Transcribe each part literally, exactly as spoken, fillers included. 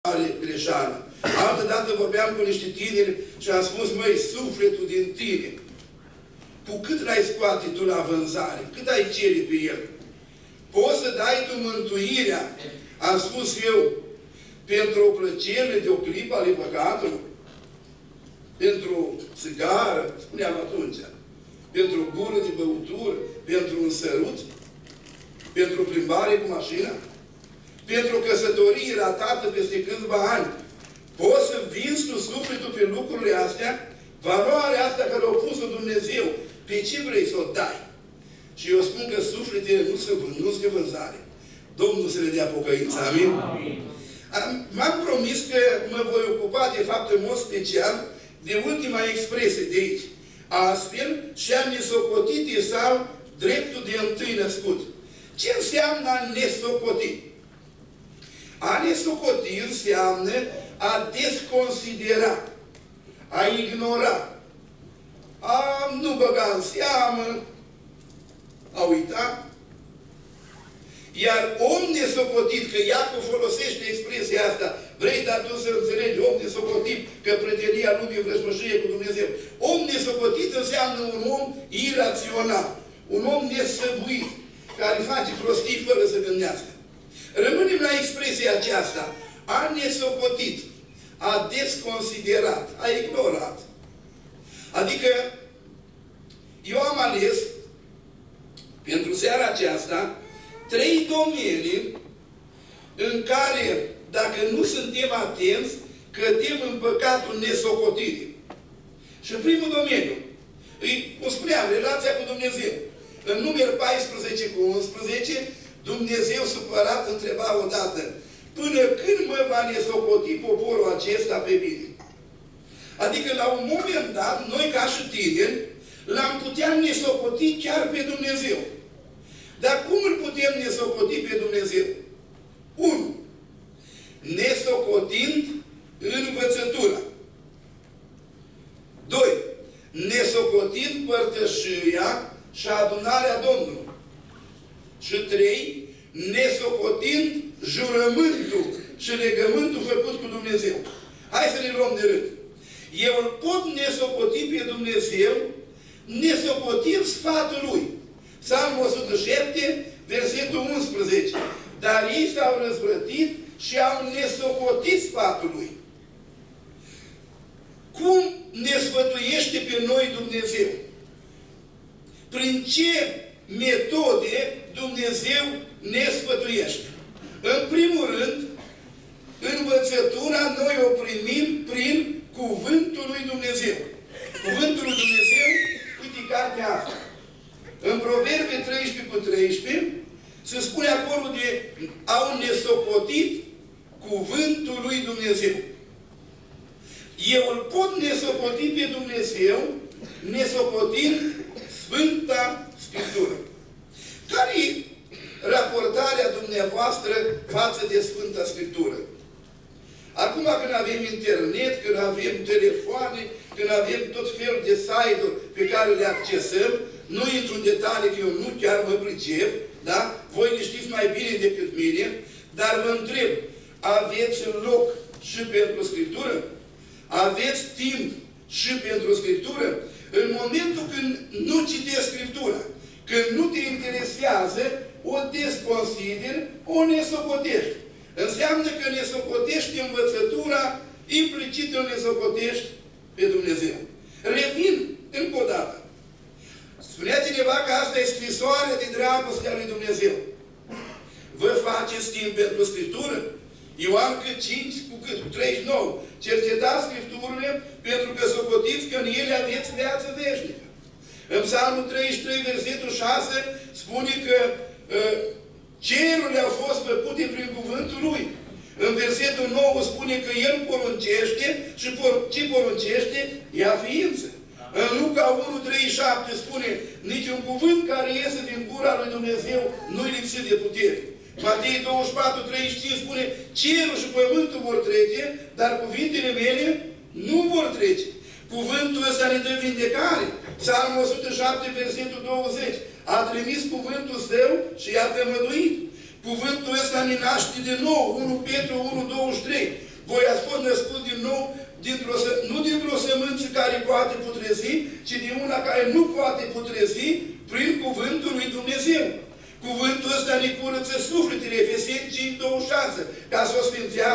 mare greșeală. Altă dată vorbeam cu niște tineri și am spus, măi, sufletul din tine, cu cât l-ai scoate tu la vânzare? Cât ai cere pe el? Poți să dai tu mântuirea, am spus eu, pentru o plăcere de o clipă ale păcatului? Pentru țigară, spuneam atunci, pentru gură de băutură, pentru un sărut, pentru plimbare cu mașina, pentru căsătorie ratată peste câțiva ani. Poți să vinzi tu sufletul pe lucrurile astea? Valoarea asta care o pus-o Dumnezeu, pe ce vrei să o dai? Și eu spun că sufletele nu se vând, nu se vânzare. Domnul să le dea pocăință. Amin? Amin. M-am promis că mă voi ocupa, de fapt, în mod special, de ultima expresie de aici. Astfel, și-a nesocotit Esau dreptul de întâi născut. Ce înseamnă a nesocoti? A nesocoti înseamnă a desconsidera, a ignora, a nu băga în seamă, a uita. Iar om nesocotit, că Iacov folosește expresia asta, vrei dar tu să înțelegi, om nesocotit, că prietenia lumii vrăjmășie cu Dumnezeu. Om nesocotit înseamnă un om irațional, un om nesăbuit, care face prostii fără să gândească. Rămânem la expresia aceasta, a nesocotit, a desconsiderat, a ignorat. Adică, eu am ales, pentru seara aceasta, trei domenii în care, dacă nu suntem atenți, cădem în păcatul nesocotirii. Și în primul domeniu, îi, cum spuneam, relația cu Dumnezeu. În numeri paisprezece cu unsprezece, Dumnezeu supărat întreba odată, până când mă va nesocoti poporul acesta pe mine? Adică la un moment dat, noi ca și tineri, l-am putea nesocoti chiar pe Dumnezeu. Dar cum îl putem nesocoti pe Dumnezeu? unu. Nesocotind învățătura. doi. Nesocotind părtășia și adunarea Domnului. Și trei. Nesocotind jurământul și legământul făcut cu Dumnezeu. Hai să ne luăm de rând. Eu îl pot nesocoti pe Dumnezeu nesocotind sfatul Lui. Psalmul o sută șapte, versetul unsprezece. Dar ei s-au răzvrătit și au nesocotit sfatul Lui. Cum ne sfătuiește pe noi Dumnezeu? Prin ce metode Dumnezeu ne sfătuiește? În primul rând, învățătura noi o primim prin Cuvântul lui Dumnezeu. Cuvântul lui Dumnezeu, uite cartea asta. În Proverbe treisprezece cu treisprezece se spune acolo de au nesocotit Cuvântul lui Dumnezeu. Eu îl pot nesocoti pe Dumnezeu nesocotind Sfânta Scriptură. Care-i raportarea dumneavoastră față de Sfânta Scriptură? Acum când avem internet, când avem telefoane, când avem tot felul de site-uri pe care le accesăm, nu intru în detalii, că eu nu chiar mă pricep, da? Voi le știți mai bine decât mine, dar vă întreb, aveți loc și pentru Scriptură? Aveți timp și pentru Scriptură? În momentul când nu citești Scriptura, când nu te interesează, o desconsideri, o nesocotești. Înseamnă că nesocotești învățătura, implicit îl nesocotești pe Dumnezeu. Revin încă o dată. Spunea cineva că asta e scrisoarea de dragoste a lui Dumnezeu. Vă faceți timp pentru Scriptură? Ioan cât cinci cu cât? Cu treizeci și nouă. Cercetați Scripturile pentru că socotiți că în ele aveți viață veșnică. În Psalmul treizeci și trei, versetul șase, spune că uh, cerurile au fost făcute prin cuvântul Lui. În versetul nouă spune că El poruncește și por ce poruncește? Ia ființă. În Luca unu, treizeci și șapte spune niciun cuvânt care iese din gura lui Dumnezeu nu-i lipsit de putere. Matei douăzeci și patru, treizeci și cinci spune cerul și pământul vor trece, dar cuvintele mele nu vor trece. Cuvântul ăsta ne dă vindecare. Psalmul o sută șapte, versetul douăzeci. A trimis cuvântul Său și i-a tămăduit. Cuvântul ăsta ne naște de nou. unu Petru unu, douăzeci și trei.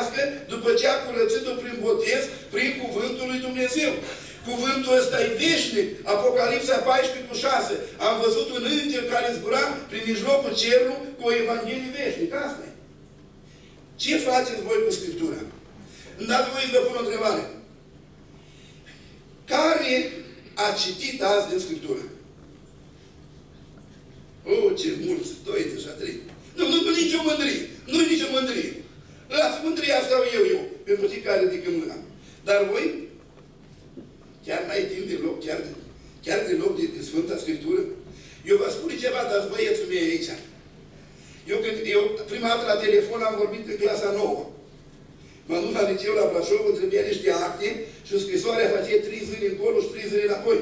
pământească după ce a curățit-o prin botez, prin cuvântul lui Dumnezeu. Cuvântul ăsta e veșnic. Apocalipsa paisprezece cu șase. Am văzut un înger care zbura prin mijlocul cerului cu o Evanghelie veșnică. Asta e. Ce faceți voi cu Scriptura? Îmi dați voi să vă pun o întrebare. Care a citit azi din Scriptură? Oh, ce mulți! Doi, deja, trei. Nu, nu, nu, nicio mândrie. Nu-i nicio mândrie. Lasă, mândria asta eu, eu. Pentru fiecare ridică mâna. Dar voi? Chiar n-ai timp deloc, chiar, chiar deloc de, de Sfânta Scriptură? Eu vă spun ceva, dar băiețul meu aici. Eu, când, eu prima dată la telefon am vorbit în clasa nouă. M-am dus la liceu la Brașov, îmi trebuia niște acte și scrisoarea face trei zile încolo și trei zile înapoi.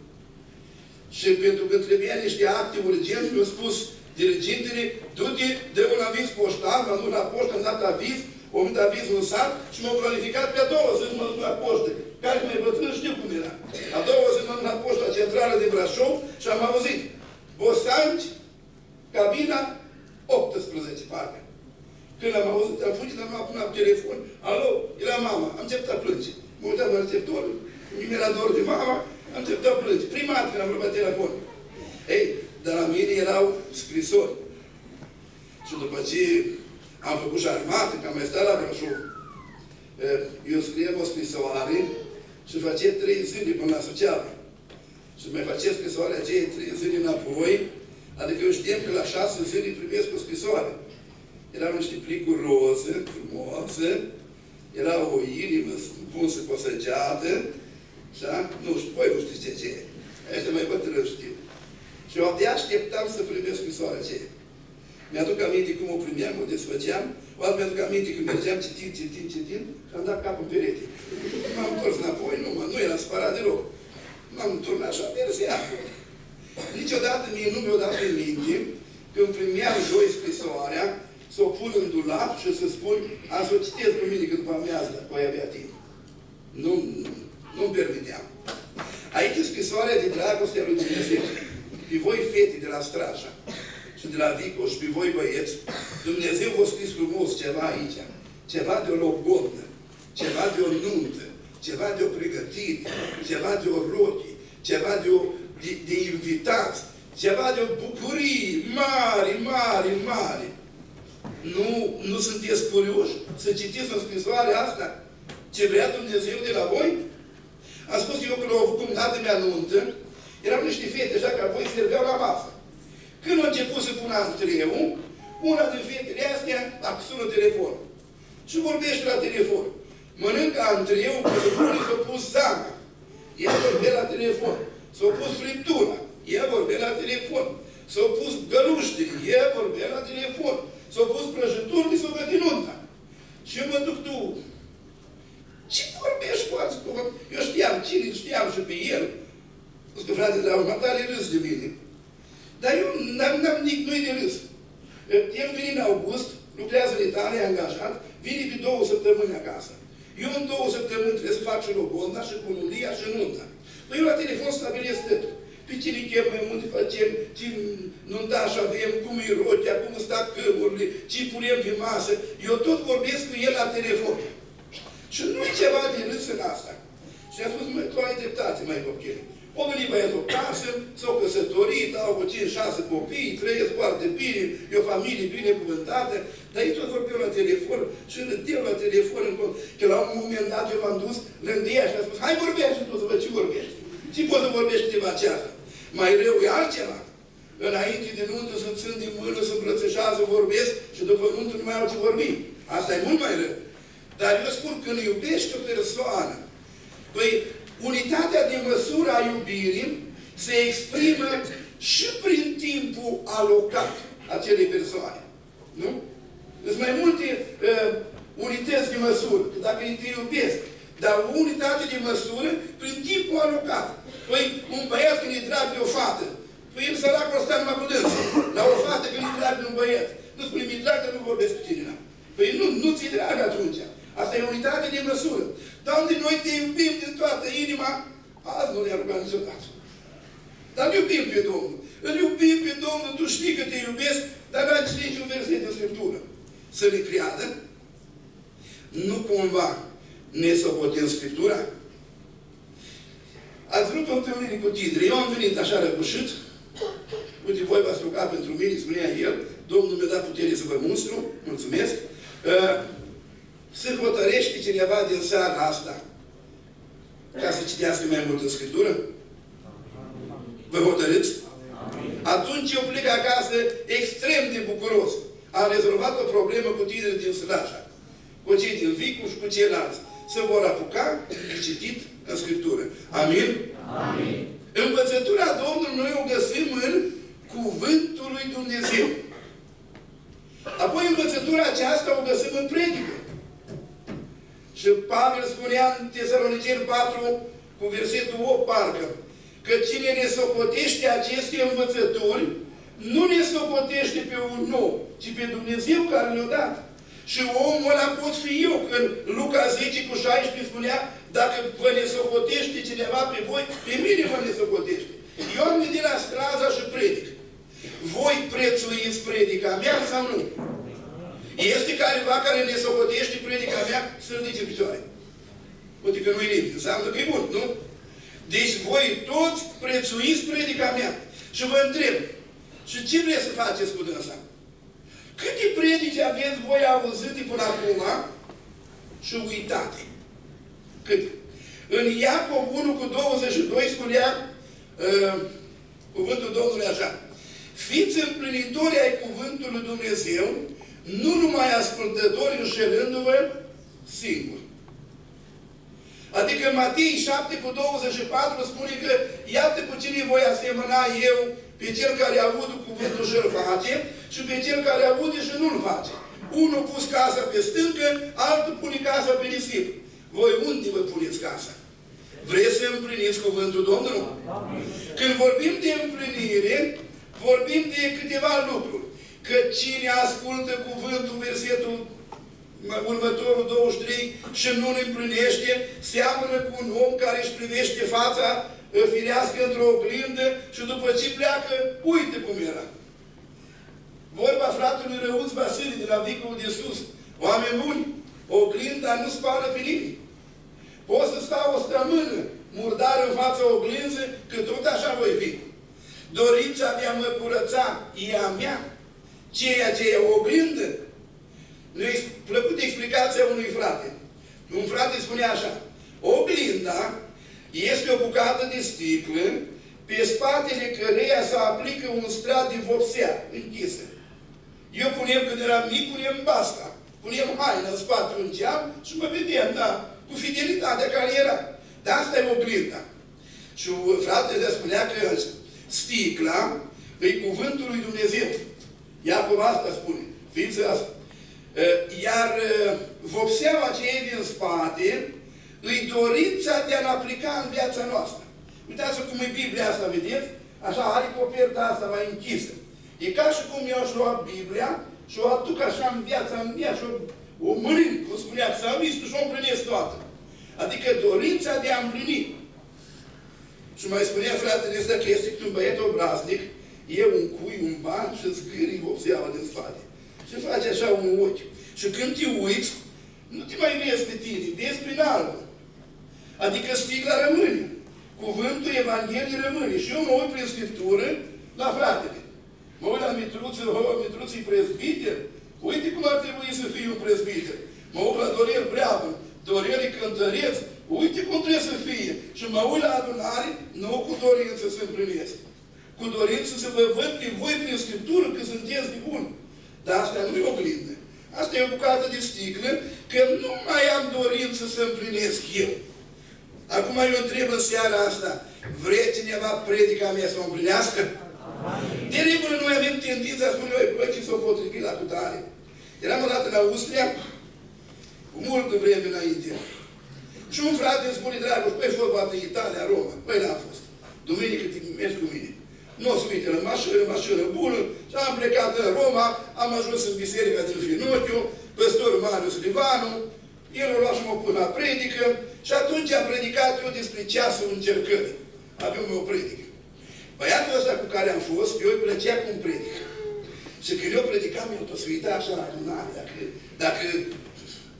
Și pentru că trebuia niște acte urgente, mi-a spus dirigintele, du-te, dă un aviz poștal, m-am dus la poștă, am dat aviz, am dat avizul în sat și m-am planificat pe a doua zi să mă duc la poștă. Care mai bătrân știu cum era. A doua zi m-am dus la poșta centrală de Brașov și am auzit Bosanci, cabina optsprezece, parcă. Când am auzit, am fugit, am luat până la telefon. Alo, era mama. Am început a plânge. Mă uitam la receptor, mi-era dor de mama, am început a plânge. Prima dată când am luat la telefon. Ei, dar la mine erau scrisori. Și după ce am făcut și armată, că am mai stat la Brașov, eu scriem o scrisoare și face trei zile până la Suceava. Și mai face scrisoarea aceea trei zile înapoi, adică eu știam că la șase zile primesc o scrisoare. Erau niște plicuri roze, frumoase, era o inimă punsă cu o săgeată, așa? Nu știu, voi nu știți ce ce e. Ăștia mai bătrâni știu. Și eu abia așteptam să primesc scrisoarea aceea. Mi-aduc aminte cum o primeam, o desfăceam, o altă mi-aduc aminte când mergeam citind, citind, citind, și am dat capul în perete. M-am întors înapoi, nu, mă, nu eram spărat deloc. M-am întors așa, mersea. Niciodată mie nu mi-o dat în minte, când primeam joi scrisoarea, să o pun în dulap și să spun, am să o citesc cu mine, că după amiază, că voi avea timp. Nu, nu-mi permiteam. Aici e scrisoarea de dragoste a lui Dumnezeu. Pe voi, fete de la Straja și de la Vico și pe voi, băieți, Dumnezeu v-a scris frumos ceva aici. Ceva de o logodnă, ceva de o nuntă, ceva de o pregătire, ceva de o rochie, ceva de, o, de, de invitați, ceva de o bucurie mare, mare, mare. Nu, nu sunteți curioși să citiți în scrisoarea asta ce vrea Dumnezeu de la voi? Am spus că eu când au făcut dată mea nuntă, erau niște fete așa ca voi serveau la masă. Când au început să pună antreu, una din fetele astea a sună telefon. Și vorbește la telefon. Mănâncă antreu, că se pune s-a pus zanga. Ea vorbea la telefon. S-a pus friptura. Ea vorbea la telefon. S-a pus găluștele. Ea vorbea la telefon. S-au pus prăjituri, s-au gătit nunta. Și eu mă duc tu. Ce vorbești cu azi? Eu știam cine, știam și pe el. Spus că frate, dar următoare râs de mine. Dar eu n-am nici nu-i de râs. El vine în august, lucrează în Italia, e angajat, vine pe două săptămâni acasă. Eu în două săptămâni trebuie să fac și logodna, și cunulia, și nunta. Păi eu la telefon stabilesc tot. Pe cine chemăm, unde facem, ce nuntaș avem, cum e rochea, cum stau cămurile, ce punem pe masă. Eu tot vorbesc cu el la telefon. Și nu-i ceva de râs în asta. Și a spus, măi, tu ai dreptate, mai copil. O venit băiatul casă, s-au căsătorit, au avut cinci șase copii, trăiesc foarte bine, e o familie binecuvântată, dar ei tot vorbeau la telefon și râdeau la telefon. Că la un moment dat eu m-am dus lângă ea și a spus, hai vorbești tu să văd ce vorbești. Ce poți să vorbești ceva aceasta? Mai rău e altceva. Înainte de nuntă să țin din mână, să îmbrățișează, vorbesc și după nuntă nu mai au ce vorbi. Asta e mult mai rău. Dar eu spun, când iubești o persoană, păi, unitatea de măsură a iubirii se exprimă și prin timpul alocat acelei persoane. Nu? Sunt mai multe uh, unități de măsură, dacă te iubesc. Dar o unitate de măsură prin timpul alocat. Păi, un băiat când e drag de o fată, păi el săracul ăsta numai cu dânsă. Dar o fată când e drag de un băiat, nu spune, mi-e drag, dar nu vorbesc cu tine. Păi nu, nu ți-e drag atunci. Asta e unitate de măsură. Dar unde noi te iubim din toată inima, azi nu ne-a rugat niciodată. Dar îl iubim pe Domnul. Îl iubim pe Domnul, tu știi că te iubesc, dar n-ai citit niciun verset de Scriptură. Să ne creadă. nu cumva ne socotim Scriptura? Ați vrut o întâlnire cu tineri. Eu am venit așa răbușit. Uite, voi v-ați rugat pentru mine, spunea el. Domnul mi-a dat putere să vă munstru. Mulțumesc. Uh, se hotărăște cineva din seara asta ca să citească mai mult în Scriptură? Vă hotărâți? Atunci eu plec acasă extrem de bucuros. Am rezolvat o problemă cu tinerii din Slaja, cu cei din Vicu și cu ceilalți. Se vor apuca de citit în Scriptură. Amin? Amin. Învățătura Domnului noi o găsim în Cuvântul lui Dumnezeu. Apoi învățătura aceasta o găsim în predică. Și Pavel spunea în Tesaloniceni patru, cu versetul opt, parcă, că cine ne socotește aceste învățături, nu ne socotește pe un nou, ci pe Dumnezeu care ne-a dat. Și omul ăla pot fi eu, când Luca zece cu șaisprezece spunea, dacă vă ne socotește cineva pe voi, pe mine vă ne socotește. Eu am gândit la straza și predic. Voi prețuiți predica mea sau nu? Este careva care ne socotește predica mea să ridice în picioare. Uite că nu-i nimic. Înseamnă că e bun, nu? Deci voi toți prețuiți predica mea. Și vă întreb, și ce vreți să faceți cu dânsa? Câte predici aveți voi auzite până acum și uitate? Câte? În Iacov unu cu douăzeci și doi spunea uh, cuvântul Domnului așa: fiți împlinitori ai cuvântului Dumnezeu, nu numai ascultători înșelându-vă singuri. Adică Matei șapte cu douăzeci și patru spune că iată cu cine voi asemăna eu, pe cel care aude cuvântul și îl face și pe cel care aude și nu-l face. Unul pus casa pe stâncă, altul pune casa pe nisip. Voi unde vă puneți casa? Vreți să împliniți cuvântul Domnului? Când vorbim de împlinire, vorbim de câteva lucruri. Că cine ascultă cuvântul, versetul următorul douăzeci și trei, și nu îl împlinește, seamănă cu un om care își privește fața firească într-o oglindă și după ce pleacă, uite cum era. Vorba fratelui Răuț Vasile de la Vicul de Sus. Oameni buni, oglinda nu spală pe nimeni. Poți să stau o stămână murdar în fața oglinză, că tot așa voi fi. Dorința de a mă curăța e a mea. Ceea ce e o oglindă. Mi-a plăcut explicația unui frate. Un frate spunea așa: oglinda este o bucată de sticlă pe spatele căreia se aplică un strat de vopsea închisă. Eu punem, când eram mic, punem basca. Punem haină în spate un geam și mă vedem, da, cu fidelitatea care era. Dar asta e oglinda. Și fratele spunea că sticla e cuvântul lui Dumnezeu. Iacov asta spune. Fiți asta. Iar vopseaua ce e din spate îi dorința de a-l aplica în viața noastră. Uitați-vă cum e Biblia asta, vedeți? Așa are coperta asta mai închisă. E ca și cum eu aș lua Biblia și o aduc așa în viața mea și o, o mănânc, cum spunea psalmistul, și o împlinesc toată. Adică dorința de a împlini. Și mai spunea fratele ăsta că este un băiat obraznic, e un cui, un ban și zgârii vopseaua din spate. Și face așa un ochi. Și când te uiți, nu te mai vezi pe tine, vezi prin albă. Adică sticla rămâne. Cuvântul Evangheliei rămâne. Și eu mă uit prin Scriptură la fratele. Mă uit la Mitruță, oh, Mitruță-i prezbiter. Uite cum ar trebui să fie un prezbiter. Mă uit la Dorel Breabă, Dorel-i cântăreț. Uite cum trebuie să fie. Și mă uit la adunare, nu cu dorință să împlinesc. Cu dorință să vă văd pe voi prin Scriptură că sunteți de bun. Dar asta nu e oglindă. Asta e o bucată de sticlă, că nu mai am dorință să împlinesc eu. Acum eu întreb în seara asta, vrei cineva predica mea să o împlinească? De regulă noi avem tendința să spunem, băi, ce s-o potrivit la cutare? Eram odată la Austria, cu multă vreme înainte. Și un frate îmi spune, Dragoș, păi, fost poate în Italia, Roma. Păi, n-am fost. Duminică te mergi cu mine. Nu o să uite în mașină, mașină bună, și am plecat în Roma, am ajuns în biserica din Finocchiu, păstorul Marius Livanu, el o lua și mă pun la predică, și atunci am predicat eu despre ceasul încercării. Aveam eu o predică. Băiatul ăsta cu care am fost, eu îi plăcea cum predică. Și când eu predicam, eu tot se uita așa la adunare, dacă, dacă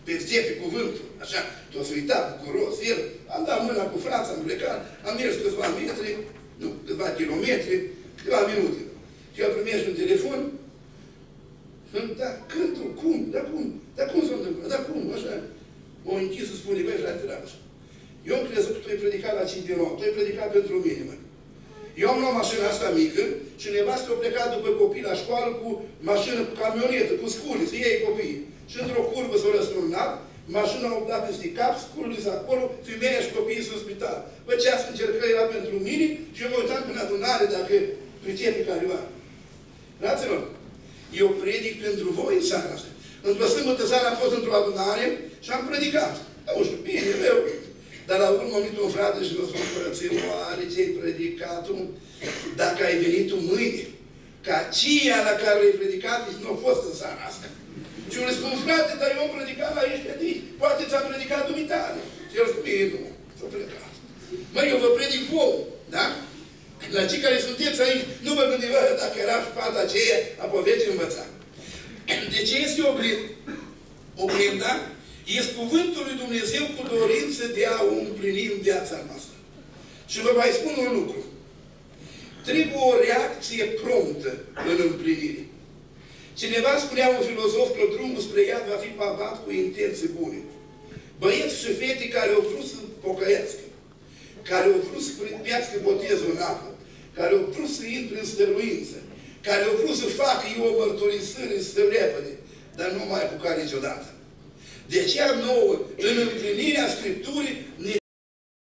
percepe cuvântul, așa, tot s-a uitat bucuros, el, am dat mâna cu frața, am plecat, am mers câțiva metri, nu, câțiva kilometri, câteva minute. Și el primește un telefon, da, cântul, cum, da cum, da cum s-a întâmplat, da cum, așa. M-au închis să spune, băi, frate dragă, eu am crezut că tu ai predicat la Cideron, tu ai predicat pentru mine, mă. Eu am luat mașina asta mică și nevastă a plecat după copii la școală cu mașină, cu camionetă, cu scule, să iei copiii. Și într-o curbă s-a răsturnat, mașina a dat peste cap, sculul s acolo, femeia și copiii sunt în spital. Bă, ce asta încercă era pentru mine și eu mă uitam în adunare dacă pricepe careva. Fraților, eu predic pentru voi în seara asta. Într-o sâmbătă seara am fost într-o adunare și am predicat. Nu știu, bine, eu. Dar la urmă am venit un frate și mi-a spus, frăția, oare ce-ai predicat tu? Dacă ai venit tu mâine, ca aceea la care l-ai predicat, nici nu a fost în seara asta. Și eu răspund, frate, dar eu am predicat la aici, de aici. Poate ți-am predicat dumitare. Și el spune, nu, s-a plecat. Măi, eu vă predic vouă, da? La cei care sunteți aici, nu vă gândiți, dacă era și fata aceea, apoi veți învăța. De ce este oglinda? Oglinda este cuvântul lui Dumnezeu cu dorință de a o împlini în viața noastră. Și vă mai spun un lucru. Trebuie o reacție promptă în împlinire. Cineva spunea un filozof că drumul spre iad va fi pavat cu intenții bune. Băieți și fete care au vrut să pocăiască, care au vrut să primească botezul în apă, care au vrut să intre în stăruință, care au vrut să facă eu o mărturisire să repede, dar nu mai apuca niciodată. De aceea nouă, în împlinirea Scripturii, ne